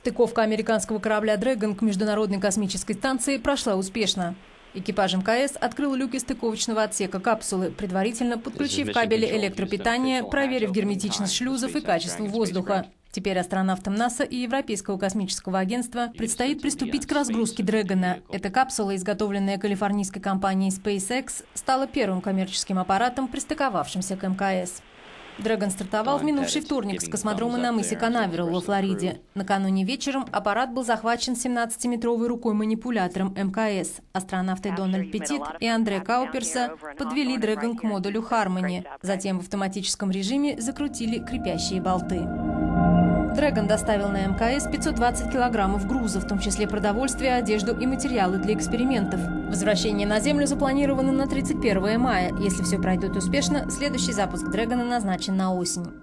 Стыковка американского корабля «Дрэгон» к Международной космической станции прошла успешно. Экипаж МКС открыл люки стыковочного отсека капсулы, предварительно подключив кабели электропитания, проверив герметичность шлюзов и качество воздуха. Теперь астронавтам НАСА и Европейского космического агентства предстоит приступить к разгрузке «Дрэгона». Эта капсула, изготовленная калифорнийской компанией SpaceX, стала первым коммерческим аппаратом, пристыковавшимся к МКС. «Дрэгон» стартовал в минувший вторник с космодрома на мысе Канаверал во Флориде. Накануне вечером аппарат был захвачен 17-метровой рукой-манипулятором МКС. Астронавты Дональд Петтит и Андре Кауперса подвели «Дрэгон» к модулю «Хармони». Затем в автоматическом режиме закрутили крепящие болты. «Дрэгон» доставил на МКС 520 килограммов груза, в том числе продовольствие, одежду и материалы для экспериментов. Возвращение на Землю запланировано на 31 мая. Если все пройдет успешно, следующий запуск «Дрэгона» назначен на осень.